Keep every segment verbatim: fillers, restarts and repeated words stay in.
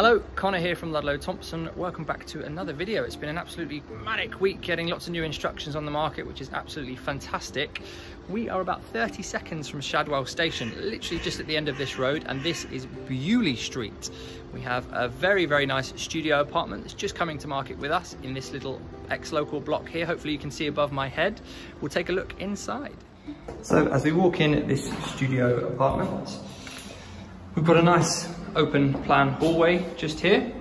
Hello, Connor here from Ludlow Thompson. Welcome back to another video. It's been an absolutely manic week getting lots of new instructions on the market, which is absolutely fantastic. We are about thirty seconds from Shadwell Station, literally just at the end of this road, and this is Bewley Street. We have a very, very nice studio apartment that's just coming to market with us in this little ex-local block here. Hopefully you can see above my head. We'll take a look inside. So as we walk in this studio apartment, we've got a nice open plan hallway just here.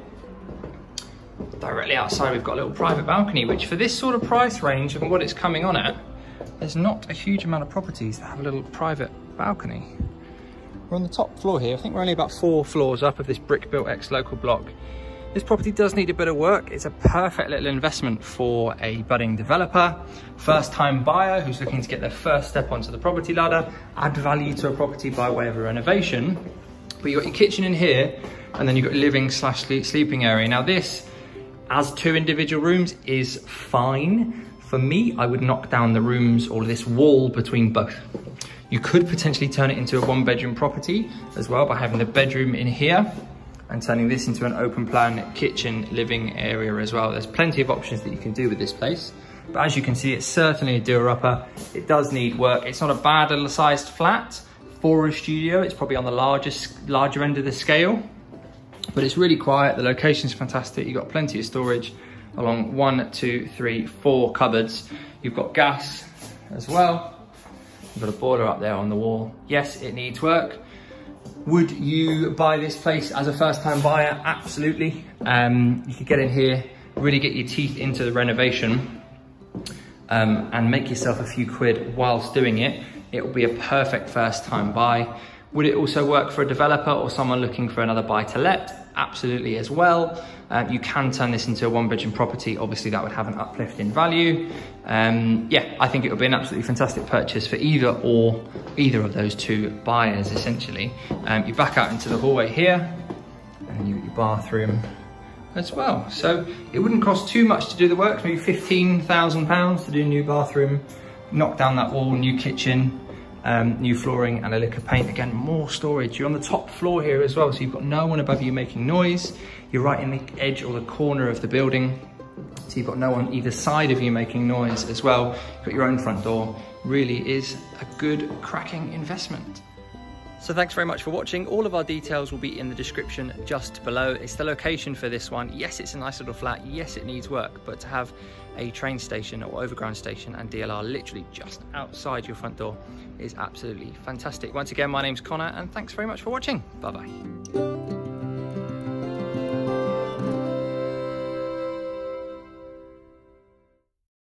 Directly outside we've got a little private balcony, which for this sort of price range and what it's coming on at, there's not a huge amount of properties that have a little private balcony. We're on the top floor here. I think we're only about four floors up of this brick-built ex-local block. This property does need a bit of work. It's a perfect little investment for a budding developer, first-time buyer who's looking to get their first step onto the property ladder, add value to a property by way of a renovation. But you've got your kitchen in here, and then you've got living slash sleeping area. Now this, as two individual rooms, is fine. For me, I would knock down the rooms or this wall between both. You could potentially turn it into a one bedroom property as well by having the bedroom in here and turning this into an open plan kitchen living area as well. There's plenty of options that you can do with this place. But as you can see, it's certainly a doer-upper. It does need work. It's not a bad little sized flat. For a studio, it's probably on the largest, larger end of the scale, but it's really quiet. The location's fantastic. You've got plenty of storage along one, two, three, four cupboards. You've got gas as well. You've got a boiler up there on the wall. Yes, it needs work. Would you buy this place as a first-time buyer? Absolutely. Um, you could get in here, really get your teeth into the renovation, um, and make yourself a few quid whilst doing it. It will be a perfect first time buy. Would it also work for a developer or someone looking for another buy to let? Absolutely as well. Um, you can turn this into a one bedroom property. Obviously that would have an uplift in value. Um, yeah, I think it would be an absolutely fantastic purchase for either or either of those two buyers essentially. Um, you back out into the hallway here and you got your bathroom as well. So it wouldn't cost too much to do the work, maybe fifteen thousand pounds to do a new bathroom. Knock down that wall, new kitchen, um, new flooring and a lick of paint. Again, more storage. You're on the top floor here as well, so you've got no one above you making noise. You're right in the edge or the corner of the building, so you've got no one either side of you making noise as well. You've got your own front door. Really is a good, cracking investment. So thanks very much for watching. All of our details will be in the description just below. It's the location for this one. Yes, it's a nice little flat. Yes, it needs work, but to have a train station or overground station and D L R literally just outside your front door is absolutely fantastic. Once again, my name's Connor and thanks very much for watching. Bye-bye.